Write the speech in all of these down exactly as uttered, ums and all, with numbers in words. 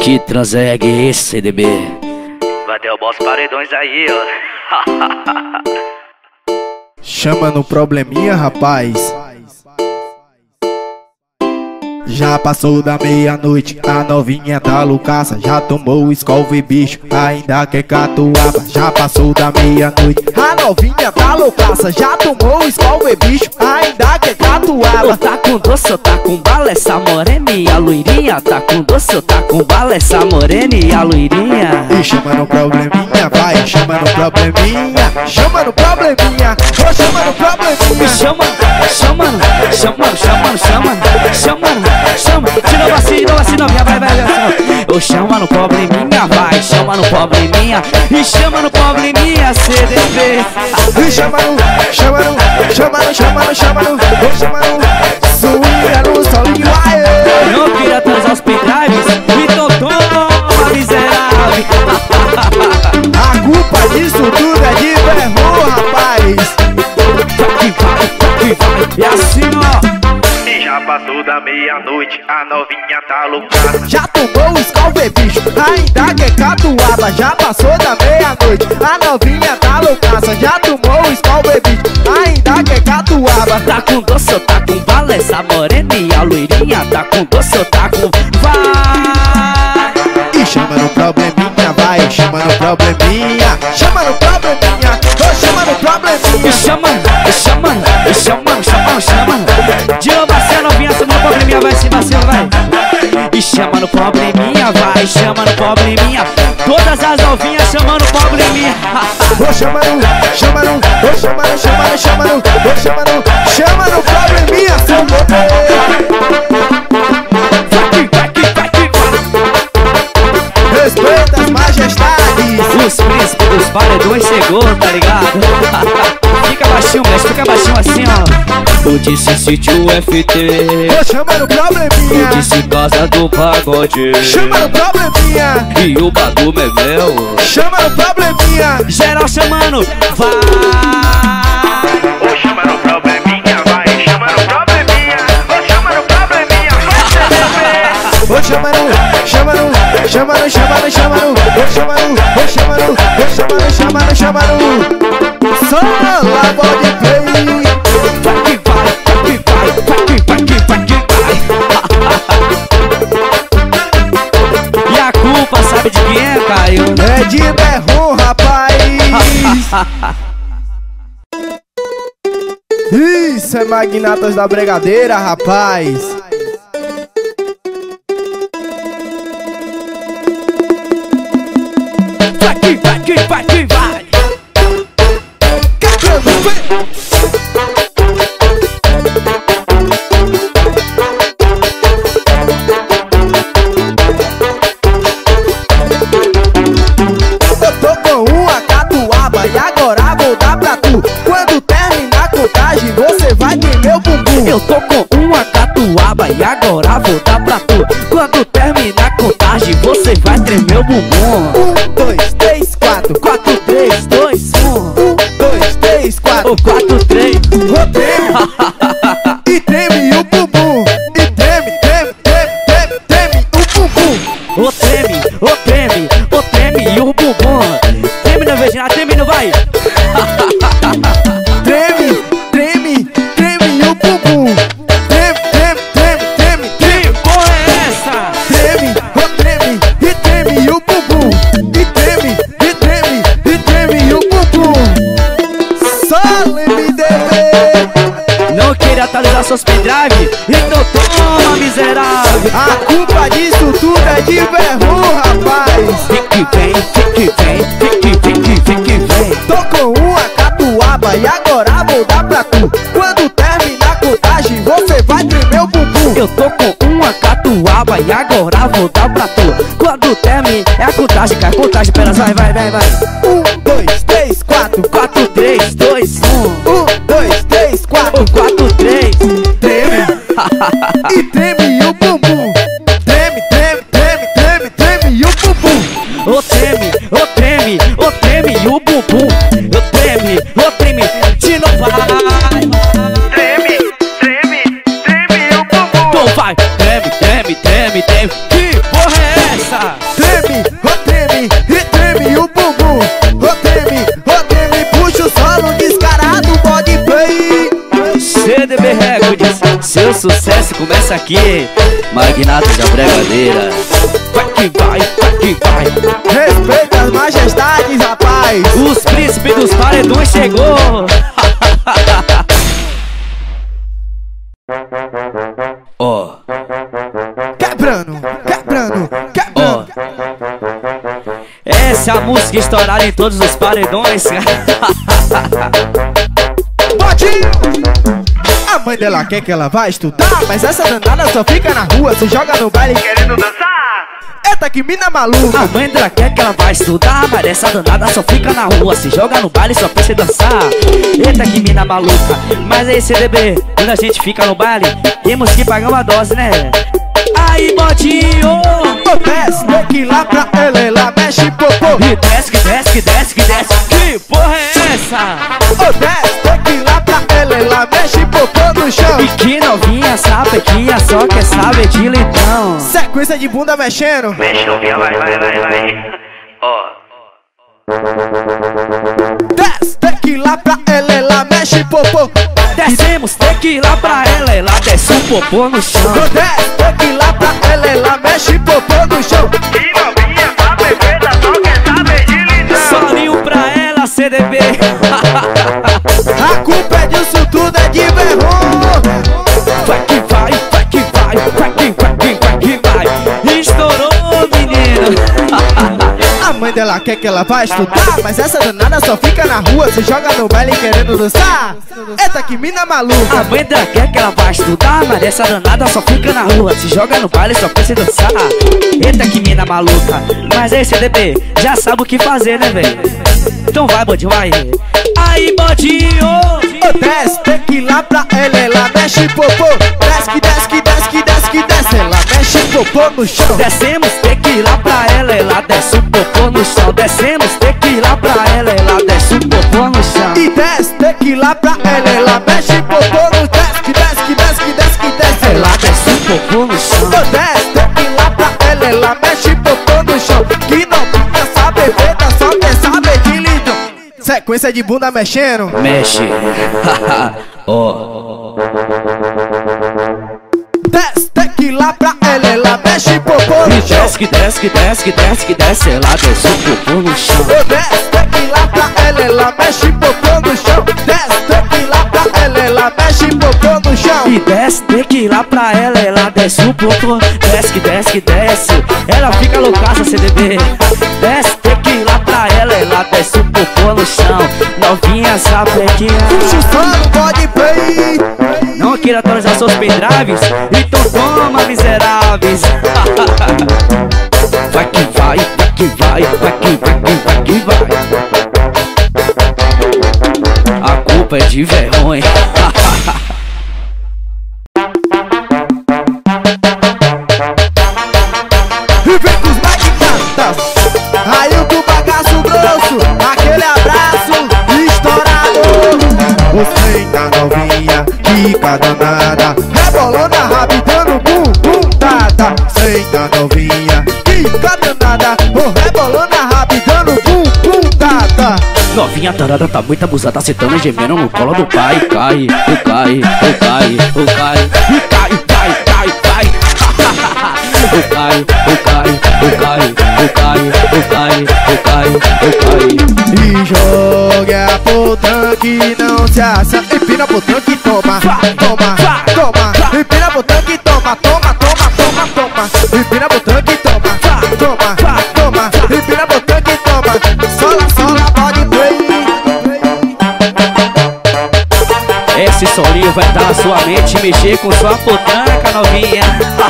Que transegue esse C D B. Vai derrubar os paredões aí, ó. Chama no probleminha, rapaz. Já passou da meia-noite, a novinha tá loucaça. Já tomou escove, bicho, ainda quer catuaba. Já passou da meia-noite, a novinha tá loucaça. Já tomou escove, bicho, ainda quer catuaba. Tá com doce ou tá com bala essa morena e a loirinha? Tá com doce ou tá com bala essa morena e a loirinha? E chama no probleminha, vai, chama no probleminha. Chama no probleminha, vou chama no probleminha. Chama, chama, chama, chama, chama, chama. Chama, de novo assim, de novo assim, novinha, vai, vai, vai. Eu chama no probleminha, vai, chama no probleminha. E chama no probleminha, C D B. E chama no, chama no, chama no, chama no, chama no, vou chama no, swinga no solinho, vai. Não queria transar os pendrives, me toma miserável. A culpa disso tudo é de berro, rapaz. É assim, ó. Já passou da meia-noite, a novinha tá louca. Já tomou escove, bicho, ainda quer catuaba. Já passou da meia-noite, a novinha tá loucaça. Já tomou escove, bicho, ainda quer catuaba. Tá com doce ou tá com bala essa morena e a loirinha? Tá com doce ou tá com... Vai! E chama no probleminha, vai, chama no probleminha. Chama no probleminha, oh, chama no probleminha. E chama, e chama, e chama, chama, chama. De novo assim, a novinha, chama no probleminha, vai, se vai, vai. E chama no probleminha, vai, chama no probleminha. Todas as novinhas chamando probleminha. Vou chamar no, chama no, vou chamar no, chama no, chama no, vou chamar no, chama no probleminha, seu respeita as majestades. Os príncipes dos paredões chegou, tá ligado? Fica baixinho, mas fica baixinho assim, ó. Eu disse sítio F T. Vou chamar no probleminha. Eu disse casa do pagode. Chama no probleminha. E o bagulho é meu. Chama no probleminha. Geral chamando, vai. Vou chamar no probleminha, vai, chama no probleminha. Vou chamar no probleminha, vai. Vou chamar no, chama no, chama no, chama no, chama no. Vou chamar no, vou chamar no, vou chamar no, chama no, chama no. Só lá pode play. Vai que vai, vai que vai, vai que vai, que vai, que vai. E a culpa sabe de quem é, Caio? É de berro, rapaz. Isso é Magnatas da Bregadeira, rapaz. Vai que vai, que vai, que vai. Eu tô com uma catuaba e agora vou dar pra tu. Quando terminar a contagem, você vai ter meu bumbum. Eu tô com uma catuaba e agora vou dar pra tu. Quando terminar a contagem, você vai tremer o bumbum. Um, dois, três, quatro. Quatro, três, dois, um. Um, dois, três, quatro. Quatro, três. Oh, treme. E treme o bumbum. E treme, treme, treme, treme, treme o bumbum. Ô treme, ô treme, ô treme e o bumbum. Treme na vagina, treme não vai. Treme, treme, treme o bumbum. Treme, treme, treme, treme, treme. Que porra é essa? Treme, oh, treme, e treme o bumbum. E treme, e treme, e treme o bumbum. Só M D B. Não queria atualizar seus pendrive? Então toma, miserável. A culpa disso tudo é de berro, rapaz. Fique bem, fique bem, fique, fique, fique bem. Tô com uma catuaba e agora vou dar pra tu. Quando terminar a contagem, você vai tremer o bumbum. Eu tô com uma catuaba e agora vou dar pra tu. Quando termina é a contagem, cai a contagem, pera, vai, vai, vai, vai. Um, dois, três, quatro. Quatro, três, dois, um. Um, dois, três, quatro. Quatro, três. Treme. E treme o bumbum. Treme, treme, treme, treme, treme o bumbum. Ô treme, ô treme, ô treme e o bumbum. Eu treme, ô treme, de novo vai. Treme, treme, treme o bumbum. Então vai, treme, treme, treme, treme. Que porra é essa? essa? Treme, oh treme, e treme o bumbum. Oh treme, oh treme, puxa o solo descarado, pode play. C D B Records, seu sucesso começa aqui. Magnata da Bregadeira. Vai que vai, vai que vai. Respeita as majestades, rapaz. Os príncipes dos paredões chegou. Ó, Quebrando, quebrando, ó. quebrando. Essa é a música estourada em todos os paredões. Botinho! A mãe dela quer que ela vá estudar, mas essa danada só fica na rua, se joga no baile Querendo dançar? Eita que mina maluca. A mãe dela quer que ela vá estudar, mas essa danada só fica na rua, se joga no baile só pensa em dançar. Eita que mina maluca. Mas aí C D B, quando a gente fica no baile, temos que pagar uma dose, né? Aí Botinho, Ô desce, tequila pra ela, ela mexe popô. e desce, que desce, que desce, que desce. Que porra é essa? Ô desce, tequila pra ela, ela mexe popô no chão. E que novinha, sapequinha, só quer saber de litão. Sequência de bunda mexendo. Mexe novinha, vai, vai, vai, vai. Ó. Desce, tequila pra ela, ela mexe popô. Descemos tequila pra ela, ela desce um popô no chão. Ô desce, tequila pra ela, ela mexe popô no chão. E novinha, tá perfeita, só quer saber de lidão. Solinho pra ela, C D B. A culpa é disso tudo, é de vergonha. Vai que vai, vai que vai, vai que vai, que vai, que vai. Estourou, menino. A mãe dela quer que ela vá estudar, mas essa danada só fica na rua, se joga no baile querendo dançar. Eita que mina maluca. A mãe dela quer que ela vá estudar, mas essa danada só fica na rua, se joga no baile só pensa em dançar. Eita que mina maluca. Mas aí C D B, já sabe o que fazer, né, velho? Então vai, Bodinho, vai. Aí, Bodinho. Ô desce, tequila pra ela, ela mexe popô. Desce que desce que desce que desce que desce, ela mexe popô no chão. Descemos tequila pra ela, ela desce um popô no chão. Descemos tequila pra ela, ela desce um popô no chão. E desce, tequila pra ela, ela mexe popô no desce que desce que desce que desce que desce, ela Ela desce um popô no chão. Ô desce, tequila pra ela, ela mexe popô no chão. Que não fica saber feita, só quer saber de lidão. Sequência de bunda mexendo. Mexe. Ó. Desce, tequila pra ela, ela mexe popô no E chão. desce, que desce, que desce, que desce, que desce. Ela desce um popô no chão. Ô desce, tequila pra ela, ela mexe popô no chão. Desce, tequila pra ela, ela mexe popô no chão. E desce tequila pra ela, ela desce um popô. Desce, que desce, que desce. Ela fica loucaça, C D B. Desce tequila pra ela, ela desce um popô no chão. Novinha, sapequinha. Puxa o solo, pode play. Não queira atualizar seus pendrives, então toma, miseráveis. Vai que vai, vai que vai, vai que vai, que vai, que vai. A culpa é de vergonha. E vem com os magnatas. Aí o do bagaço grosso, aquele abraço estourado. Você tá novinha, fica danada, rebolando a rabidando, bum, bum, tata. Você tá novinha, fica danada, oh, rebolando a rabidando, bum, bum, tata. Novinha tarada tá muito abusada, sentando e gemendo no colo do pai. Cai, o cai, o cai, o cai, e cai, cai, cai, cai. O cai, o cai, o cai, o cai, o cai, o cai, o cai. E joga pro tanque, não se assa. Empina pro tanque, toma, toma, toma. Empina pro tanque, toma, toma, toma, toma, toma. Empina pro tanque, toma, toma, toma. Empina pro tanque, toma. Sola, sola, pode play. Esse solinho vai estar na sua mente, mexer com sua potranca, novinha.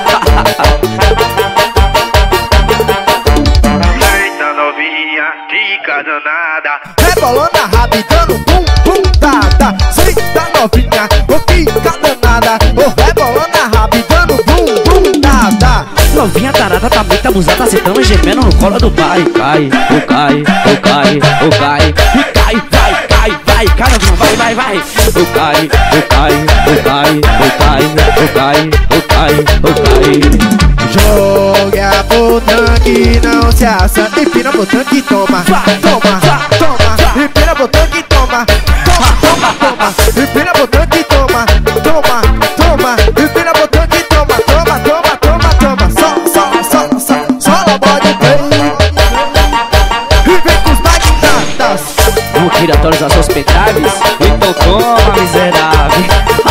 Eita novinha, fica danada. Rebolando a rabidando, bum, bum, tata. Cê tá novinha, ô fica danada. Ô rebolando a rabidando, bum, bum, tata. Novinha tarada tá muito abusada, sentando e gemendo no colo do pai. Cai, o cai, o cai, o cai, e cai, vai, cai, vai, cara, vai, vai, vai. O cai, o cai, o cai, o cai, o cai, o cai, o cai. Joga pro tanque, tanque, não se assa. Empina pro tanque e toma, toma, toma. Empina pro tanque e toma, toma, toma, toma. Empina pro tanque e toma, toma, toma. Empina pro tanque e toma, toma, toma, toma, toma. Só, só, só, só, só no bode play. E vem com os magnatas. Não queria atualizar seus pendrives? Então toma, miserável.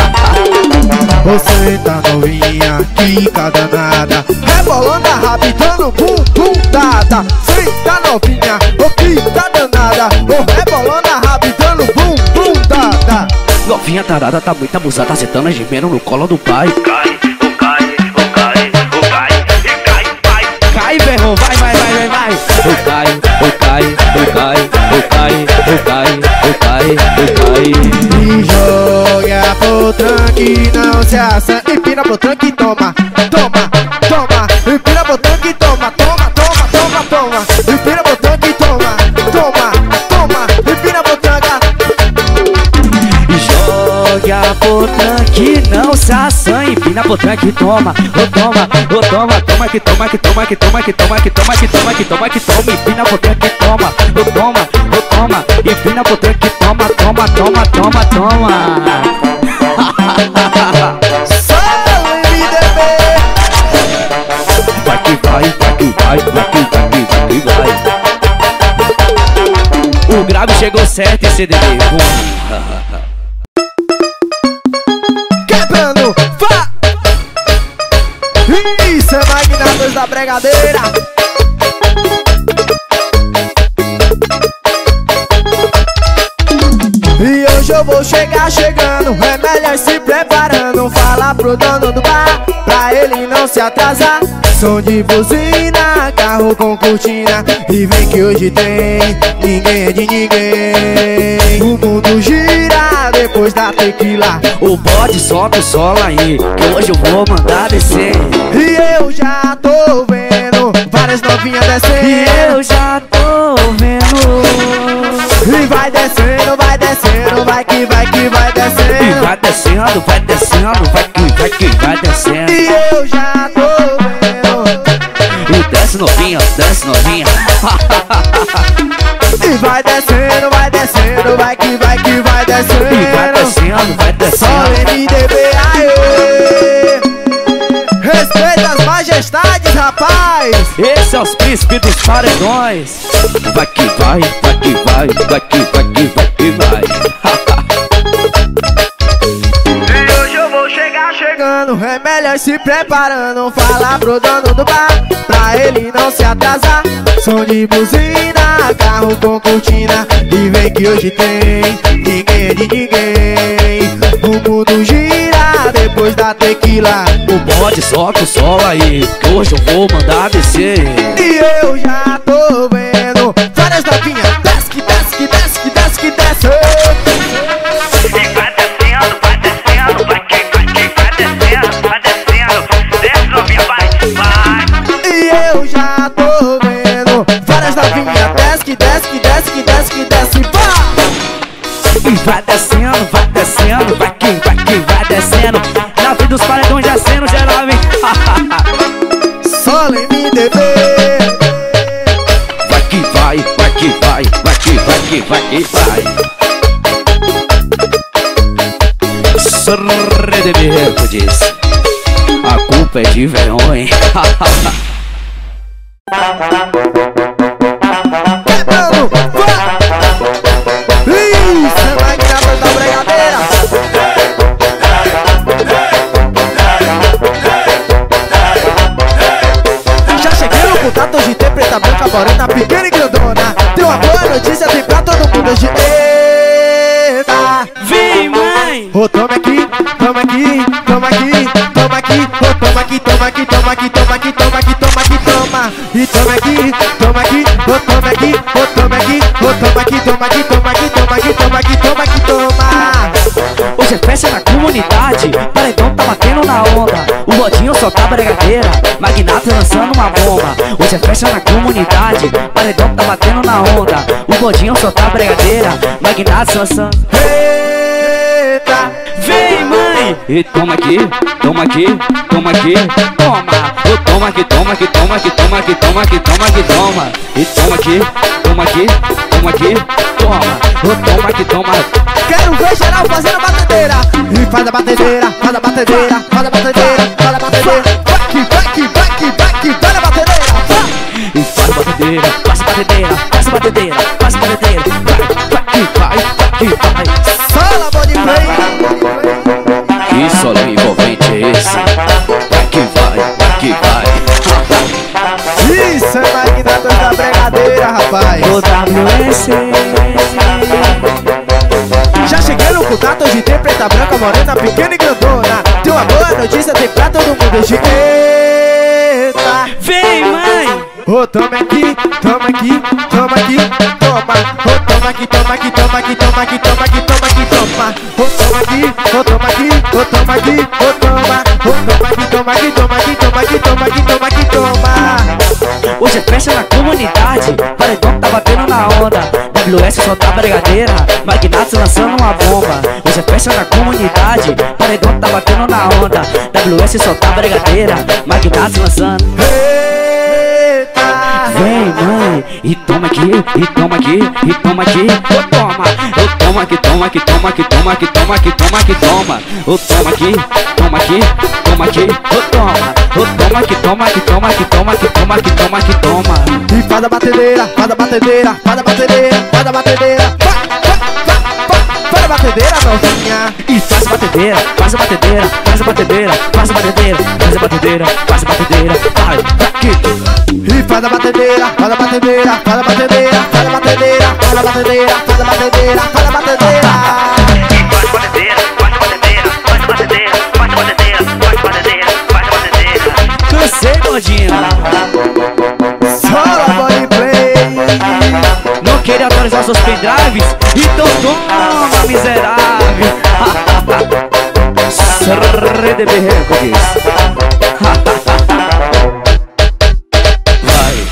Você tá novinha, quica danada, rebolando a rabitando, bum, bum, dada. Cê tá novinha, ô quica danada, ô rebolando a rabitando, bum, bum, dada. Novinha tarada, tá muito abusada, sentando a gemendo no colo do pai. Cai, o cai, o cai, o cai, e cai, vai. Cai, berrou, vai, vai, vai, vai, vai. O cai, o cai, o cai, o cai, o cai, o cai, o cai. E joga pro tranque, não se assa. Empina pro tranque e toma, toma, toma. Empina pro tranque e toma, toma, toma, toma, toma. Empina pro tranque e toma, toma, toma. Empina pro tranque. Joga pro tanque, não se assanha. Empina pro tanque, toma, ô toma, ô toma. Toma que toma, que toma, que toma, que toma, que toma, que toma, que toma, que toma. Empina pro tanque, toma, ô toma, ô toma. Empina pro tanque, toma, toma, toma, toma, toma. Só M D B. Vai que vai, vai que vai, vai que vai, vai que vai. O grave chegou certo e C D B. Quebrando, vá! Isso é Magnatas da Bregadeira. E hoje eu vou chegar chegando, é melhor se preparando. Fala pro dono do bar, pra ele não se atrasar. Som de buzina, carro com cortina. E vem que hoje tem, ninguém é de ninguém. O mundo gira depois da tequila. O bode solta o solo aí, que hoje eu vou mandar descer. E eu já tô vendo várias novinhas descendo. E eu já tô vendo. E vai descendo, vai descendo, vai que vai que vai E descendo. vai descendo, vai descendo, vai que vai que vai descendo. E eu já tô vendo. E desce novinha, desce novinha. E vai descendo, vai descendo, vai que vai que vai descendo. E vai descendo, vai Só descendo. M D B, aê! Respeita as majestades, rapaz! Esse é os príncipes dos paredões. Vai que vai, vai que vai, vai que vai que vai que vai. E hoje eu vou chegar, chegando. É melhor se preparando, falar pro dono do bar, pra ele não se atrasar. Som de buzina, carro com cortina. E vem que hoje tem, ninguém é de ninguém. O mundo gira depois da tequila. O bode solta o solo aí, que hoje eu vou mandar descer. E eu já tô vendo várias novinhas. Desce que desce que desce que desce que desce. E vai descendo, vai descendo, vai que vai que vai descendo, vai descendo. Desce novinha, vai, vai. E eu já tô vendo várias novinhas. Desce que desce que desce que desce que desce. Vá! E vai descendo, vai descendo, vai que vai que vai descendo. Na vida dos paredões descendo geral, hein? Só M D B. Vai que vai, vai que vai, vai que vai que vai que vai. Sorre de Berro diz: a culpa é de vergonha. Quebrando, vá! Isso é Magnatas da Bregadeira. Já cheguei no contato, hoje tem preta, branca, morena, pequena e grandona. Tem uma boa notícia, tem pra todo mundo hoje. Eita! Vem, mãe! Ô, toma aqui, toma aqui, toma aqui, toma aqui. Ô, toma aqui, toma aqui, toma aqui, toma aqui, toma aqui, toma aqui, toma. E toma aqui, toma aqui, ô, toma aqui, ô, toma aqui, ô, toma aqui, toma aqui, toma aqui, toma aqui, toma aqui, toma aqui, toma. Hoje é festa na comunidade, paredão tá batendo na onda. O bodinho só tá bregadeira, Magnata lançando uma bomba. Hoje é festa na comunidade, paredão tá batendo na onda. O bodinho só tá bregadeira, Magnata lançando. Hey! Eita. Vem, mãe! E toma aqui, toma aqui, toma aqui, toma! Oh, toma aqui, toma aqui, toma aqui, toma aqui, toma aqui, toma aqui, toma! E toma aqui, toma aqui, toma aqui, toma! Oh, toma aqui, toma! Quero ver geral fazendo a batedeira. E faz a batedeira, faz a batedeira, faz a batedeira, faz a batedeira. Vai que, vai que, vai que, vai que, vai na batedeira. E faz a batedeira, faz a batedeira, faz a batedeira, faz a batedeira. Vai, vai, vai, vai, vai. Sola, body play. Que solo envolvente é esse? Vai que vai, vai que vai. Isso é Magnatos da Bregadeira, rapaz. O W S. Já cheguei no contato, hoje tem preta, branca, morena, pequena e grandona. Tem uma boa notícia, tem pra todo mundo, hoje. Eita. Vem, mãe! Ô, oh, toma aqui, toma aqui, toma aqui, toma. Ô, oh, toma aqui, toma aqui, toma aqui, toma aqui, toma aqui, toma aqui, toma. Ô, oh, toma aqui, ô, oh, toma aqui, ô, oh, toma aqui, ô, oh, toma. Ô, oh, toma aqui, toma aqui, toma aqui, toma aqui, toma aqui, toma aqui, toma. Hoje é festa na comunidade, paredão tá batendo na onda. W S solta a bregadeira, Magnatos lançando uma bomba. Hoje é festa na comunidade, paredão tá batendo na onda. W S solta a bregadeira, Magnatos lançando. Vem, mãe, e toma aqui, e toma aqui, e toma aqui, ô toma, ô toma aqui, toma aqui, toma aqui, toma aqui, toma aqui, toma aqui, toma, ô toma aqui, toma aqui, toma aqui, ô toma, ô toma aqui, toma aqui, toma aqui, toma aqui, toma aqui, toma aqui, toma. E faz a batedeira, faz a batedeira, faz a batedeira, faz a batedeira. Faz a batedeira, novinha. E faz a batedeira, faz a batedeira, faz a batedeira, faz a batedeira, faz a batedeira, faz a batedeira, vai, aqui. E faz a batedeira, faz a batedeira, faz a batedeira, faz a batedeira, faz a batedeira, faz a batedeira, faz a batedeira. Faz a batedeira, faz a batedeira, faz a batedeira, faz a batedeira, faz a batedeira, faz a batedeira. Cansei, gordinho. Sola, body play. Não queria atualizar seus pendrives? Então toma, miserável. Serre de berreco, diz. Vai.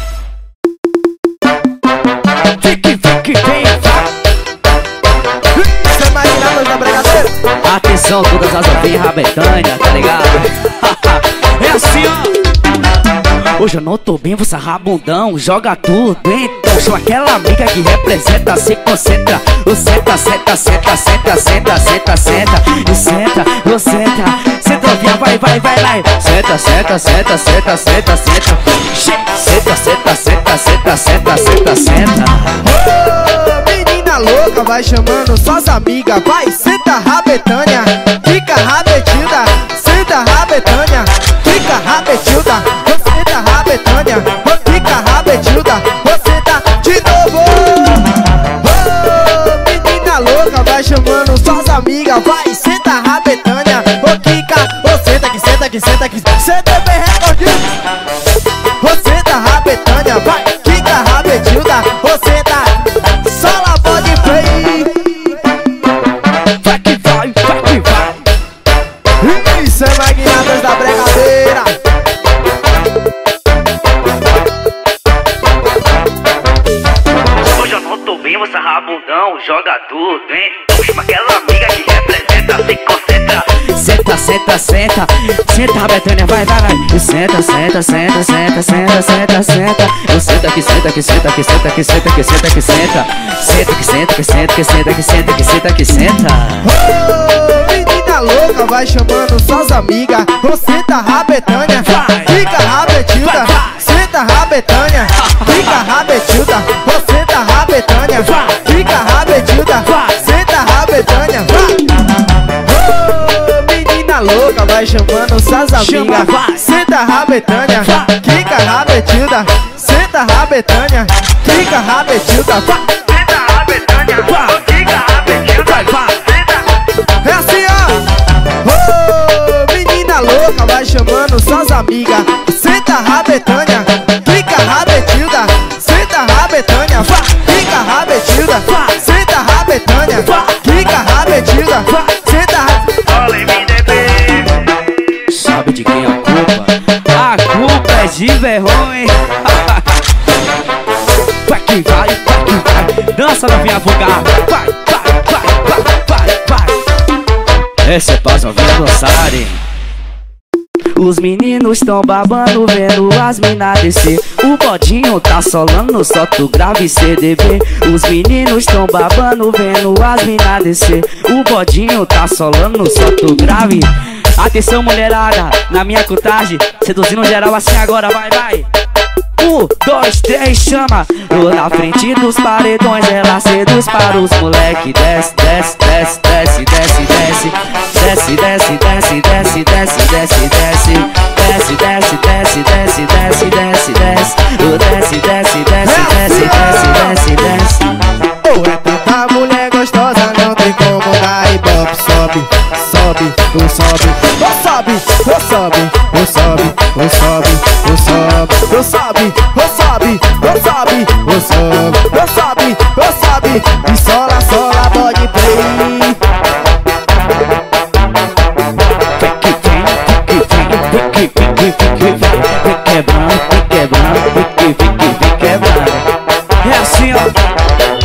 Fique, fique, vem, vai. Isso é Magnatos da Bregadeira. Atenção, todas as ovelhas Betânia, tá ligado? É assim, ó. Hoje eu não tô bem, você rabundão, joga tudo, então chama aquela amiga que representa, se concentra. O senta, senta, senta, senta, senta, senta, senta, e senta, o senta, senta, novinha, vai, vai, vai, vai. Senta, senta, senta, senta, senta, senta, senta, senta, senta, senta, senta, senta, senta. Ô, menina louca, vai chamando suas amigas, vai, senta rabetânia, fica rabetilda, senta rabetânia, fica rabetilda, senta rabetânia, fica rabetilda, você tá de novo. Ô, menina louca, vai chamando suas amigas, vai, senta rabetânia, ô fica, ô senta que senta que senta que senta bem recordinho. Você tá rabetânia, vai, fica rabetilda, você tá sola body play. Vai que vai, vai que vai. Isso é Magnatos da Bregadeira. Hoje eu não tô bem, você rabundão, joga tudo, hein? Chama aquela amiga que representa, se concentra. Senta, senta, senta, senta, Betânia, vai, vai, vai. Senta, senta, senta, senta, senta, senta, senta. Eu senta que senta, que senta, que senta, que senta, que senta, que senta. Senta que senta, que senta, que senta, que senta, que senta, que senta. Ô, menina louca, vai chamando suas amigas, você tá rabetânia, fica rabetilda, senta rabetânia, fica rabetilda, você tá rabetânia, fica rabetilda, senta rabetânia. Ô, menina louca, vai chamando suas amigas, senta rabetânia, fica rabetilda, senta rabetânia, fica rabetilda. Senta a Betânia, fica a Betânia, senta. É assim, ó. Ô, menina louca, vai chamando suas amigas, senta rabetânia, fica rabetilda, senta rabetânia, fica rabetilda, senta rabetânia, fica rabetilda, senta rabetânia. Olha em mim, bebê. Sabe de quem é a culpa? A culpa é de vergonha. Vai que vai, vai que vai. Dança, novinha vulgar. Vai, vai, vai, vai, vai, vai. Essa é pra novinhas dançarem. Os meninos tão babando vendo as minas descer. O bodinho tá solando, só tu grave C D B. Os meninos tão babando vendo as minas descer. O bodinho tá solando, só tu grave. Atenção mulherada, na minha contagem, seduzindo geral assim agora, vai, vai. Um, dois, três, chama. Tô na frente dos paredões, ela seduz para os moleque. Desce, desce, desce, desce, desce, desce. Desce, desce, desce, desce, desce, desce, desce. Desce, desce, desce, desce, desce, desce, desce. Oh, desce, desce, desce, desce, desce, desce, desce. Oh, é tanta mulher gostosa, não tem como dar ibope. Sobe, sobe, oh, sobe, oh, sobe, oh, sobe, oh, sobe, oh, sobe, oh, sobe, oh, sobe, oh, sobe, oh, sobe, oh, sobe, oh, sobe, oh, sobe. E sola, sola, pode play. Quebrando, quebrando, quebrando. É assim, ó.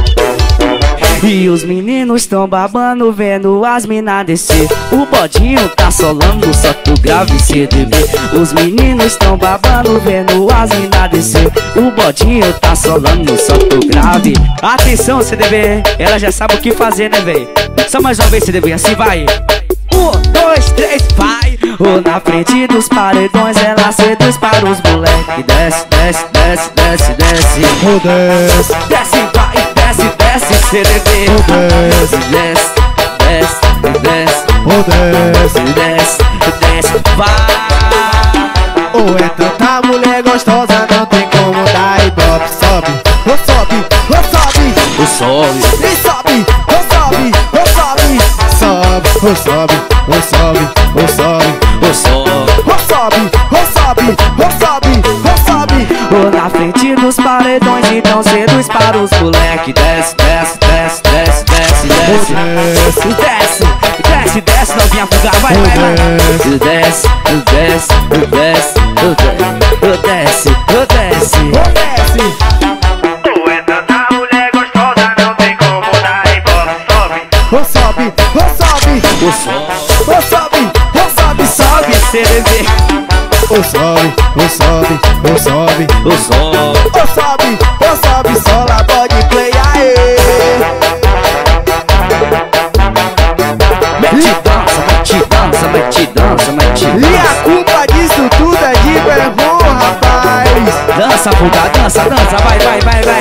E os meninos tão babando vendo as minas descer. O bodinho tá solando, só tu grave C D B. Os meninos tão babando vendo as minas descer. O bodinho tá solando, só tu grave. Atenção C D B, ela já sabe o que fazer, né véi? Só mais uma vez C D B, assim vai. Um, dois, três, vai. Oh, na frente dos paredões ela seduz para os moleque. Desce, desce, desce, desce, desce. Oh, desce, desce, vai, desce, desce, C D B. oh, desce, Desce, desce, desce. oh, desce, Desce, desce, vai. oh, é tanta mulher gostosa, não tem como dar ibope. Sobe, oh, sobe, oh, sobe, O sobe, e sobe, oh, sobe, oh, sobe, sobe, oh, sobe, oh, sobe, oh, sobe, o sobe. oh, sobe, oh, sobe, oh, sobe, oh, sobe. Oh, na frente dos paredões então seduz para os moleque. Desce, desce, desce, desce, desce, desce. Desce, Desce, desce, desce, novinha fuga, vai, vai, vai. Desce, desce, desce, desce, desce, desce. oh, desce. Tu é tanta mulher gostosa, não tem como dar ibope. Sobe, Oh, sobe, oh, sobe, O sobe, oh, sobe, oh, sobe, sobe, sobe. C D B. Oh, sobe, oh, sobe, oh, sobe, O sobe, oh, sobe, oh, sobe, sola, pode play, aê. mete dança, mete dança, mete dança, mete E a dança. culpa disso tudo é de meu irmão, rapaz. Dança, fuga, dança, dança, vai, vai, vai, vai.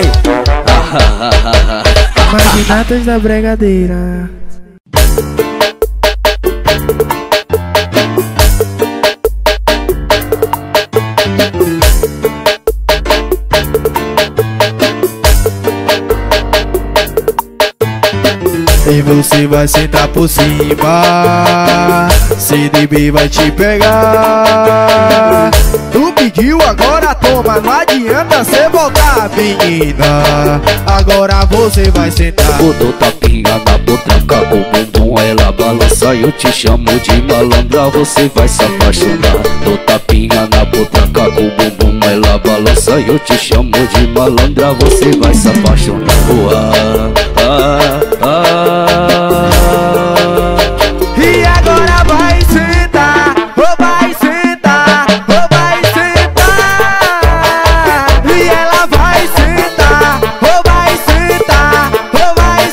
Magnatas da Bregadeira. E você vai sentar por cima, C D B vai te pegar. Tu pediu, agora toma, não adianta cê voltar, menina. Agora você vai sentar. Botou tapinha na botranca com o bumbum, ela balança e eu te chamo de malandra, você vai se apaixonar. Dou tapinha na botranca com o bumbum, ela balança e eu te chamo de malandra, você vai se apaixonar. Uá, ah, ah. E agora vai sentar, oh, vai sentar, oh, vai sentar. E ela vai sentar, oh, vai sentar, oh, vai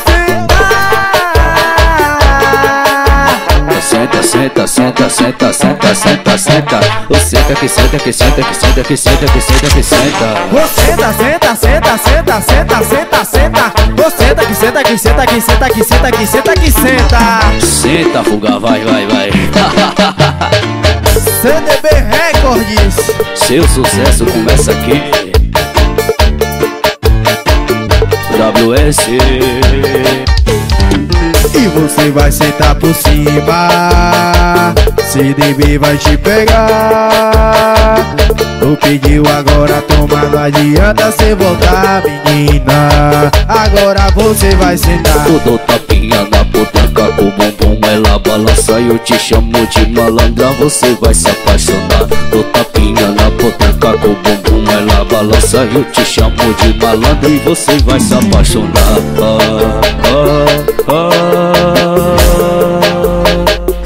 sentar. Senta, senta, senta, senta, senta, senta, senta. Ô, senta que senta, que senta, que senta, que senta, que senta, que senta. Ô, senta, senta, senta, senta, senta, senta, senta. Ô, senta, que senta, que senta, que senta, que senta, que senta, que senta. Senta, fuga, vai, vai, vai. C D B Records. Seu sucesso começa aqui. W S. E você vai sentar por cima, C D B vai te pegar. Tu pediu, agora toma, não adianta cê voltar, menina. Agora você vai sentar. Eu dou tapinha na botranca com o bumbum, ela balança e eu te chamo de malandra, você vai se apaixonar. Dou tapinha na botranca com o bumbum, ela balança e eu te chamo de malandra e você vai se apaixonar. Ah, ah, ah.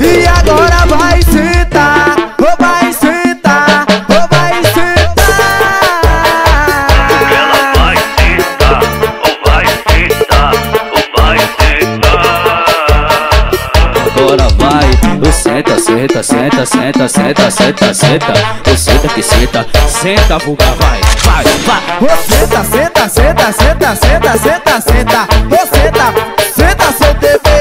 senta, senta, senta, senta, senta, senta. Ô, senta que senta, senta, vulga, vai, vai, vai. Ô, senta, senta, senta, senta, senta, senta, senta. Ô, senta, senta seu T V.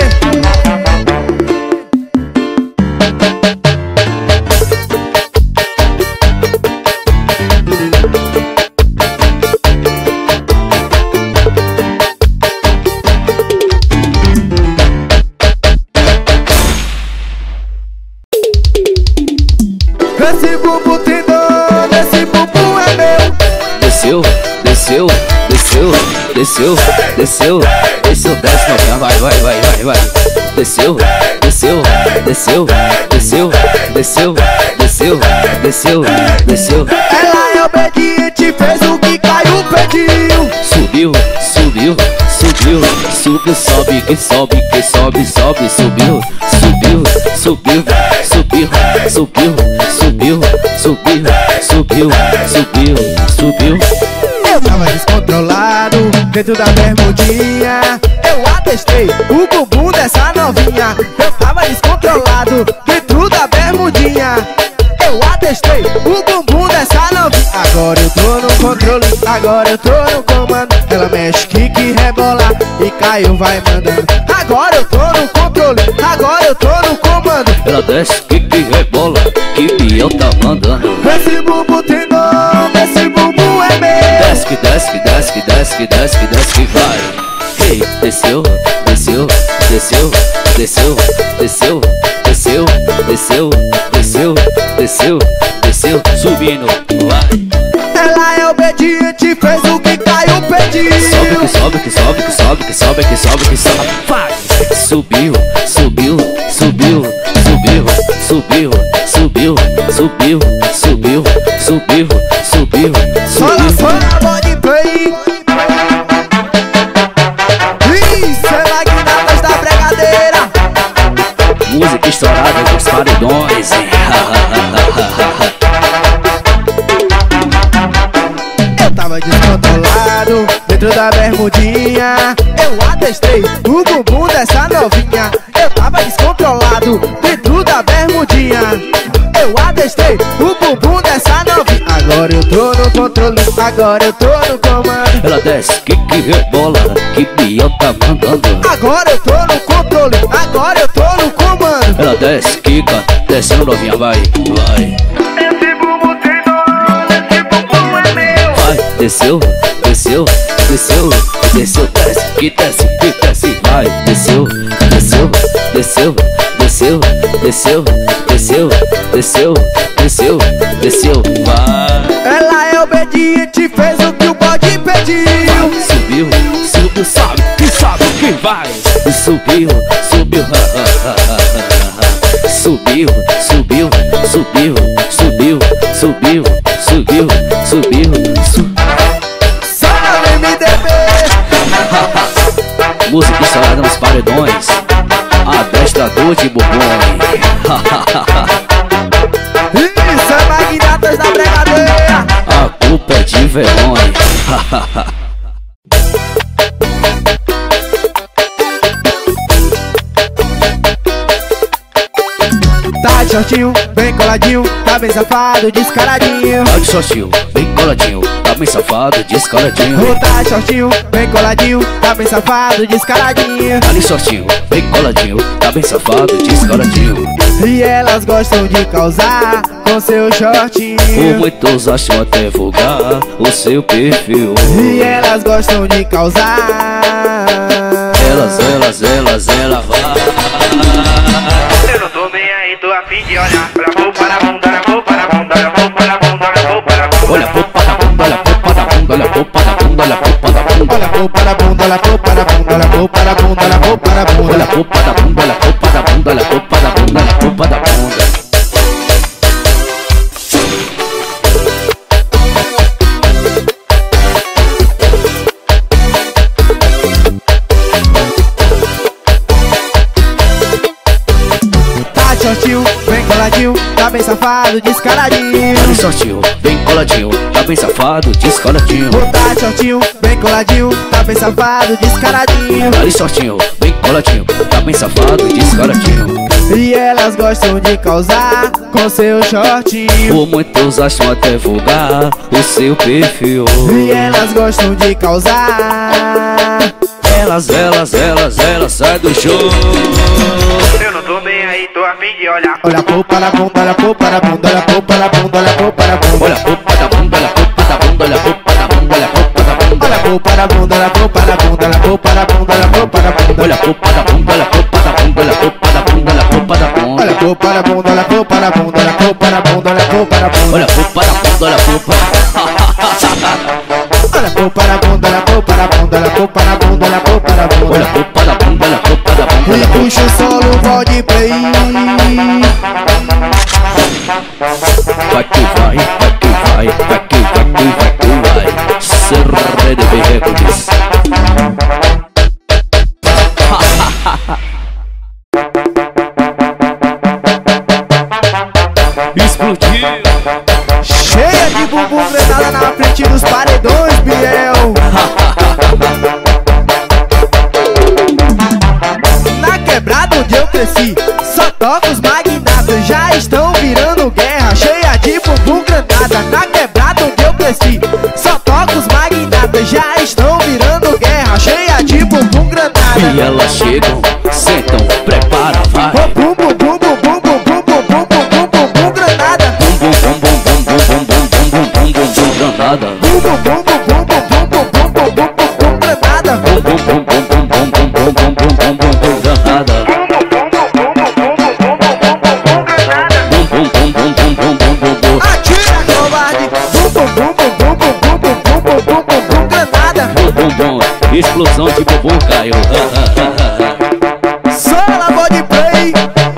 Esse bumbum tem dono, esse bumbum é meu. Desceu, desceu, desceu, desceu, desceu, desceu, desce novinha, vai, vai, vai, vai, vai. Desceu, desceu, desceu, desceu, desceu, desceu, desceu, desceu. Ela é obediente, fez o que caiu, pediu. Subiu, subiu, subiu, subiu, sobe, que sobe, que sobe, sobe, subiu, subiu, subiu, subiu, subiu, subiu, subiu, subiu, subiu, subiu. Eu tava descontrolado dentro da bermudinha. Eu atestei o bumbum dessa novinha. Eu tava descontrolado dentro da bermudinha. Eu atestei o bumbum dessa novinha. Agora eu tô no controle, agora eu tô no comando. Ela mexe, kick, rebola e caiu, vai mandando. Agora eu tô no controle, agora eu tô no comando. Ela desce, que que rebola, que Biel tá mandando. Esse bumbum tem nome, esse bumbum é meu. Desce, que desce, que desce, que desce, que desce, que desce, que vai. Ei, desceu, desceu, desceu, desceu, desceu, desceu, desceu, desceu, desceu, desceu, subindo, vai. Ela é obediente, fez o que caiu, pediu. Sobe, que sobe, que sobe, que sobe, que sobe, que sobe, que sobe, vai. Subiu, subiu, subiu, subiu, subiu, subiu, subiu, subiu, subiu, subiu, Sola, subiu. sola, body play. Isso é magnatas da bregadeira. Música estourada dos paredões. Eu tava descontrolado dentro da bermudinha. Eu atestei o bumbum dessa novinha. Eu tava descontrolado dentro da bermudinha. Eu atestei o bumbum dessa novinha. Agora eu tô no controle, agora eu tô no comando. Ela desce, que que rebola, que Biel tá mandando. Agora eu tô no controle, agora eu tô no comando. Ela desce, quica, descendo novinha, vai, vai. Esse bumbum tem dono, esse bumbum é meu. Vai, desceu, desceu, desceu, desceu, desce, que desce, que desce, vai, desceu, desceu, desceu, desceu, desceu, desceu, desceu, desceu, desceu, vai. Ela é obediente, fez o que o bode pediu. Subiu, subiu, sobe, que sobe, que vai. Subiu, subiu, subiu, subiu, subiu, subiu, subiu, subiu, subiu, subiu. Só no M D B. Música estourada nos paredões, adestrador de bobões. Isso é magnatas da bregadeira. A culpa é de vergonha. Tá de shortinho, bem coladinho, tá bem safado, descaradinho. Tá de shortinho, bem coladinho, tá bem safado, descoladinho. Oh, tá de shortinho, bem coladinho, tá bem safado, descaradinho. Tá de shortinho, bem coladinho, tá bem safado, descoladinho. E elas gostam de causar com seu shortinho. Por muitos acham até vulgar o seu perfil. E elas gostam de causar. Elas, elas, elas, elas vai. Eu não tô bem aí, tô a fim de olhar. Olha a roupa na bunda, olha a roupa na bunda, olha a roupa na bunda, olha a roupa na bunda. Olha a roupa da bunda, olha a roupa da bunda, olha a roupa da bunda, olha a roupa da bunda. Olha a roupa na bunda, olha a roupa na bunda, olha a roupa na bunda, olha a roupa na bunda. Olha a roupa da bunda, olha a roupa da bunda, olha a roupa da bunda, olha a roupa da bunda. Tá de shortinho, bem coladinho, tá bem safado, descaradinho. Tá de shortinho, bem coladinho, tá bem safado, descoladinho. Oh, tá de shortinho, bem coladinho, tá bem safado, descaradinho. Tá de shortinho, bem coladinho, tá bem safado, descoladinho. E elas gostam de causar com seu shortinho. Por muitos acham até vulgar o seu perfil. E elas gostam de causar. Elas, elas, elas, elas, sai do show. Eu não tô bem aí, tô a fim de olhar. Olha a polpa na bunda, olha a polpa na bunda, olha a polpa na bunda, olha a polpa na bunda. Olha a polpa da bunda, olha a polpa da bunda, olha a polpa da bunda, olha a polpa da bunda. Olha a polpa na bunda, olha a polpa na bunda, olha a polpa na bunda, olha a polpa na bunda. Olha a polpa da bunda, olha a polpa da bunda, olha a polpa da bunda, olha a polpa da bunda. Olha a polpa na bunda, olha a polpa na bunda, olha a polpa na bunda, olha a polpa na bunda. Olha a polpa da bunda, olha a polpa. Olha a polpa na bunda, olha a polpa na bunda, olha a polpa na bunda, olha a polpa na bunda. Olha a polpa da bunda, olha a polpa da bunda. E puxa o solo, pode play. Vai que vai, vai que vai, vai que vai que vai que vai. C D B Records. Explodiu. Cheia de bumbum granada na frente dos paredões, Biel. Na quebrada onde eu cresci, só toca os magnatas, já estão virando guerra. Cheia de bumbum granada. Na quebrada onde eu cresci, só toca os magnatas, já estão virando guerra. Cheia de bumbum granada. E elas chegam, sentam, prepara, vai. Oh, bum bum bum bum bum bum bum bum bum bum bum bum granada. Bum bum bum bum bum bum bum bum bum bum bum bum granada. Bum bum bum bum bum bum bum bum bum bum bum bum granada. Bum bum bum bum bum bum bum bum bum bum bum bum bum granada. Bum bum bum bum bum bum bum bum bum. Atira, covarde. Bum bum bum bum bum bum bum bum bum bum bum bum bum granada. Bum bum bum, explosão de bumbum caiu. Sola, pode play.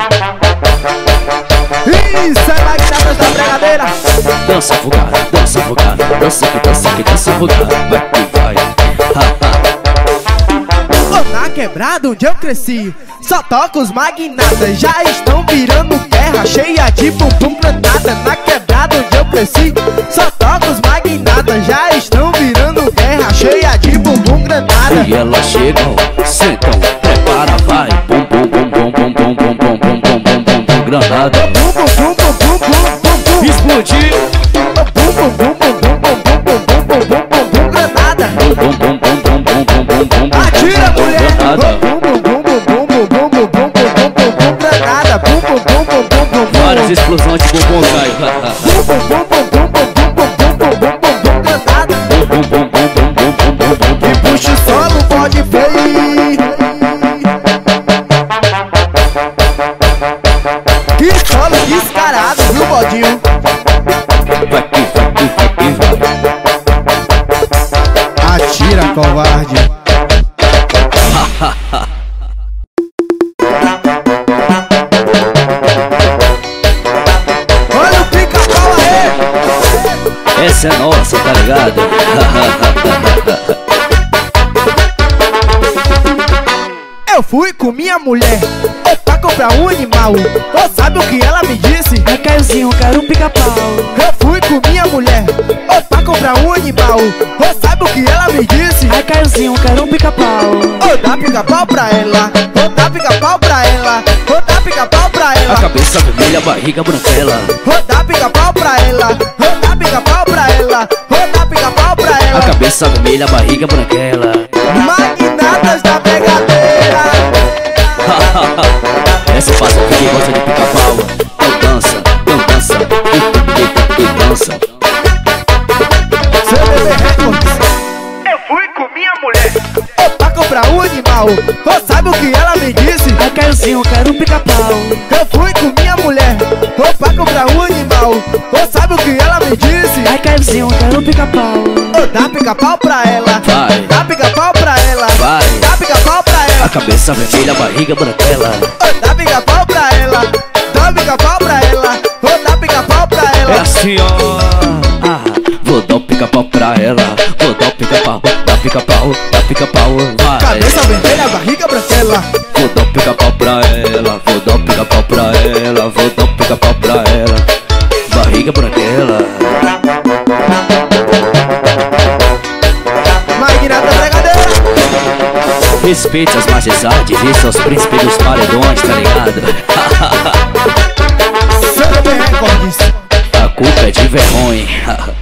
Isso é magnatas da bregadeira. Dança fugada, dança fugada, dança que dança que dança fugada. Vai que vai. Oh, na quebrada onde eu cresci, só toca os magnatas, já estão virando guerra. Cheia de bumbum granada. Na quebrada onde eu cresci, só toca os magnatas, já estão virando guerra. Cheia de bumbum granada. E elas chegam, sentam, prepara, vai. Bum bum bum bum bum bum bum bum bum bum bum bum bum granada. Bum bum bum bum bum bum bum bum. Explodiu. Bum bum bum bum bum bum bum bum bum bum bum bum bum granada. Bum bum bum bum bum bum bum bum bum bum. Atira, mulher. Granada. Bum bum bum bum bum bum bum bum bum bum bum bum bum granada. Bum bum bum bum bum bum bum. Várias explosões de bumbum caiu. Bum bum bum bum bum bum bum bum bum bum bum bum bum granada. Bum bum bum bum bum bum bum bum bum bum. Puxa o solo, pode play. Que solo descarado, viu, bodinho? Vai que vai que vai que vai. Atira, covarde. Olha o pica-pau aí. Essa é nossa, tá ligado? Eu fui com minha mulher pra comprar um animal. Ô, sabe o que ela me disse? Ai, Caiozinho, quero um pica-pau. Eu fui com minha mulher pra comprar um animal. Ô, sabe o que ela me disse? Ai, Caiozinho, quero um pica-pau. Ô, dá pica-pau pra ela. Ô, dá pica-pau pra ela. Ô, dá pica-pau pra A ela. cabeça vermelha, a barriga branquela. Ô, dá pica-pau pra ela. Ô, dá pica-pau pra ela. Ô, dá pica-pau pra A ela. cabeça vermelha, a barriga branquela. Magnatas da pegadeira. Essa passa pra quem gosta de pica-pau. Então dança, então dança, e, e, e, e dança. C D B Records. Eu fui com minha mulher. Ô, pra comprar um animal. Ô, sabe o que ela me disse? Ai, Caiozinho, quero um pica-pau. Eu fui com minha mulher ô, pra comprar um animal. Ô, sabe o que ela me disse? Ai, Caiozinho, quero um pica-pau. Ô, dá pica-pau pra ela. Vai. Dá pica-pau pra ela. Vai. Dá pica-pau pra A ela. cabeça vermelha, a barriga branquela. Ô, dá pica-pau pra ela. Dá pica-pau pra ela. Ô, dá pica-pau pra É ela. assim, ó. Ah, vou dar um pica-pau pra ela. Vou dar um pica-pau, dá pica-pau, dá pica-pau, vai. Cabeça vermelha, barriga branquela. Vou dar um pica-pau pra ela. Vou dar um pica-pau pra ela. Vou dar um pica-pau pra ela. Barriga branquela. Magnata bregadeira. Respeite as majestades e seus príncipes dos paredões, tá ligado? vergonha.